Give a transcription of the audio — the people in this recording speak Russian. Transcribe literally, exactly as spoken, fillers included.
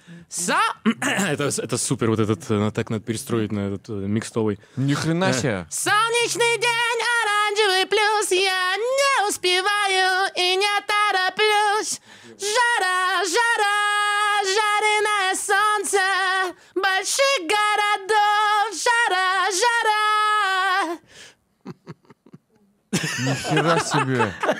Со... это, это супер, вот этот, э, так надо перестроить на этот э, микстовый. Ни хрена себе. Солнечный день, оранжевый плюс, я не успеваю и не тороплюсь. Жара, жара, жареное солнце больших городов, жара, жара. Ни хера себе.